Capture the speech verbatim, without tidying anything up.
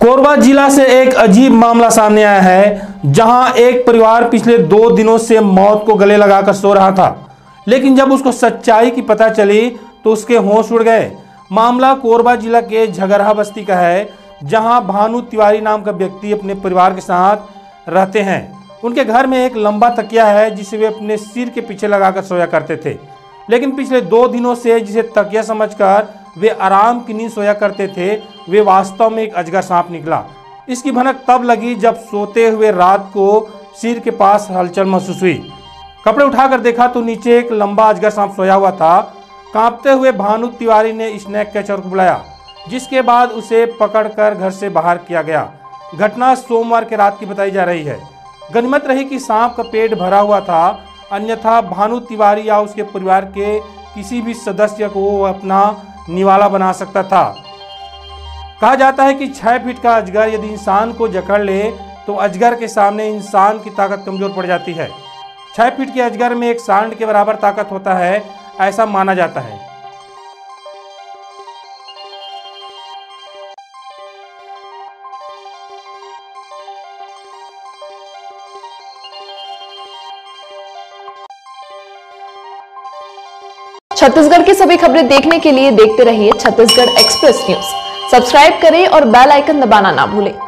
कोरबा जिला से एक अजीब मामला सामने आया है, जहां एक परिवार पिछले दो दिनों से मौत को गले लगाकर सो रहा था, लेकिन जब उसको सच्चाई की पता चली तो उसके होश उड़ गए। मामला कोरबा जिला के झगरहा बस्ती का है, जहां भानु तिवारी नाम का व्यक्ति अपने परिवार के साथ रहते हैं। उनके घर में एक लंबा तकिया है जिसे वे अपने सिर के पीछे लगाकर सोया करते थे, लेकिन पिछले दो दिनों से जिसे तकिया समझकर वे आराम की नींद सोया करते थे, वे वास्तव में एक अजगर सांप निकला। इसकी भनक तब लगी जब सोते हुए रात को सिर के पास हलचल महसूस हुई। कपड़े उठाकर देखा तो नीचे एक लंबा अजगर सांप सोया हुआ था। कांपते हुए भानु तिवारी ने स्नैक कैचर को बुलाया, जिसके बाद उसे पकड़कर घर से बाहर किया गया। घटना सोमवार के रात की बताई जा रही है। गनीमत रही कि सांप का पेट भरा हुआ था, अन्यथा भानु तिवारी या उसके परिवार के किसी भी सदस्य को वो अपना निवाला बना सकता था। कहा जाता है कि छह फीट का अजगर यदि इंसान को जकड़ ले तो अजगर के सामने इंसान की ताकत कमजोर पड़ जाती है। छह फीट के अजगर में एक सांड के बराबर ताकत होता है, ऐसा माना जाता है। छत्तीसगढ़ की सभी खबरें देखने के लिए देखते रहिए छत्तीसगढ़ एक्सप्रेस न्यूज। सब्सक्राइब करें और बेल आइकन दबाना ना भूलें।